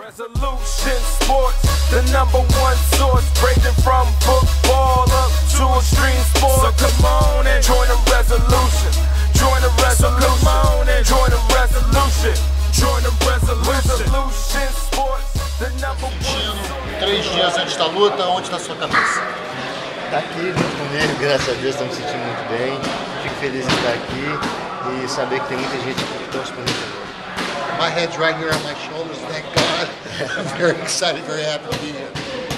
Resolution Sports, the #1 source, breaking from football up to extreme sports. So come on and join the resolution. Join the resolution. So come on and join the resolution. Join the resolution. Resolution Sports, the #1. 3 dias antes da luta, onde está a sua cabeça? Tá aqui junto comigo, graças a Deus, estou me sentindo muito bem. Fico feliz de estar aqui e saber que tem muita gente que torce por mim. My head's right here on my shoulders, thank God. I'm very excited, very happy to be here.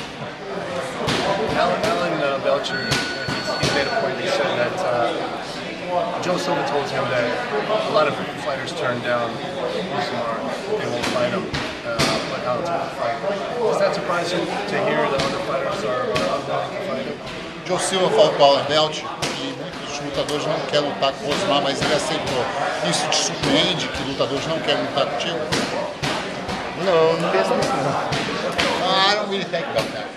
Alan Belcher, he's made a point. He said that Joe Silva told him that a lot of fighters turn down Rousimar, they won't fight him, but Alan's going to fight him. Does that surprise you to hear that other fighters are unwilling to fight him? Joe Silva falou com o Alan Belcher que muitos lutadores não querem lutar com o Rousimar, mas ele aceitou. Isso te surpreende que lutadores não querem lutar contigo? Não, não penso nisso não. I don't really think about that.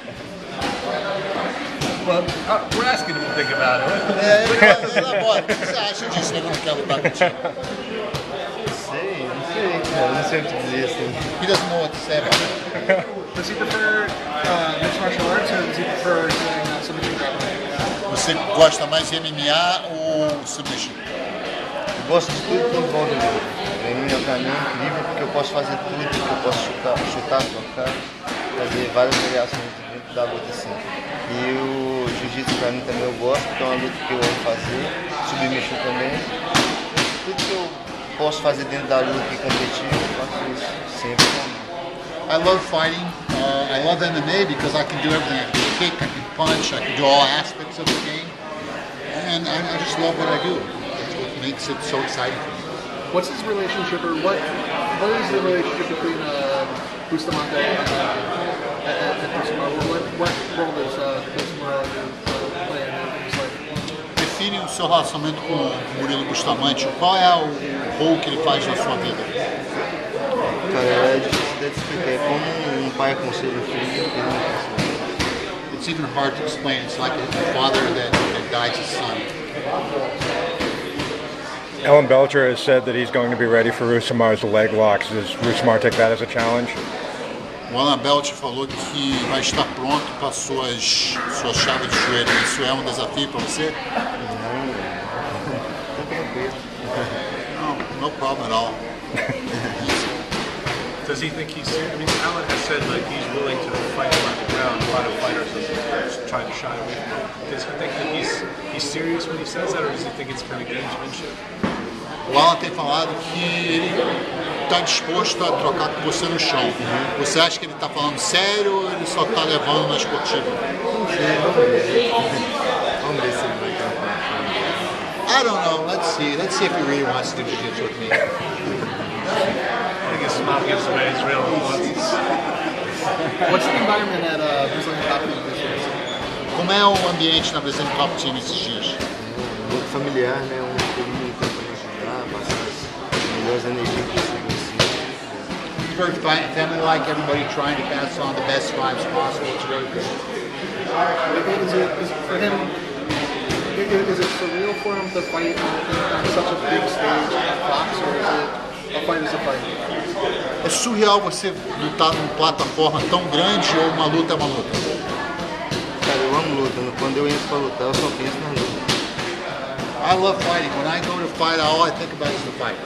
Well, we're asking him to think about it. O que você acha disso, que ele não quer lutar contigo? Não sei, não sei o que dizer assim. He doesn't know what to say about it. Does he prefer mixed martial arts or does he prefer doing submission grappling? Você gosta mais de MMA ou submission? Eu gosto de tudo que envolve luta. Pra mim é um caminho incrível porque eu posso fazer tudo, porque eu posso chutar, tocar, fazer várias variações dentro da luta assim. E o jiu-jitsu pra mim também eu gosto, então é uma luta que eu amo fazer, submission também. Tudo que eu posso fazer dentro da luta e competir, eu faço isso sempre. I love fighting. I love MMA because I can do everything. I can kick, I can punch, I can do all aspects of the game. And I just love what I do. That's what makes it so exciting for me. What's his relationship, or what is the relationship between Bustamante and Rousimar? What role does Rousimar play in his life? Define o seu relacionamento com o Murilo Bustamante. Qual é o rol que ele faz na sua vida? Cara, é difícil de explicar. É como um pai aconselha o filho. It's even hard to explain. It's like a father that guides his son. Alan Belcher has said that he's going to be ready for Rousimar's leg locks. Does Rousimar take that as a challenge? O Alan Belcher falou que vai estar pronto para suas chaves de joelho. Isso é um desafio para você? No problem at all. Does he think he's? I mean, Alan has said like he's willing to fight him on the ground. A lot of fighters are trying to shy away from him. Does he think that he's serious when he says that, or does he think it's kind of gamesmanship? O Alan tem falado que ele está disposto a trocar com você no chão. Você acha que ele está falando sério ou ele só está levando na esportiva? Não sei, vamos ver se ele vai tentar. I don't know. Let's see. Let's see if he really wants to do jiu-jitsu with me. I think his mouth gives away his real wants. What's the environment at Brazilian Top Team this year? Como é o ambiente na Brazilian Top Team esses dias? Muito familiar, né? Todo mundo tentando ajudar, passar as melhores energias possíveis. It's very family-like. Everybody trying to pass on the best vibes possible. It's really good. Is it surreal for him to fight on such a big stage at Fox, or is it a fight is a fight? É surreal você lutar numa plataforma tão grande ou uma luta é uma luta? Cara, eu amo luta. Quando eu entro pra lutar, eu só penso na luta. I love fighting. When I go to fight, all I think about is the fight.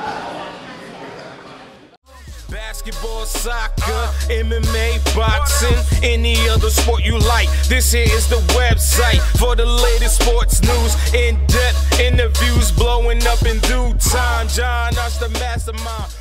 Basketball, soccer, MMA, boxing, any other sport you like. This here is the website for the latest sports news. In-depth interviews blowing up in due time. John, us the mastermind.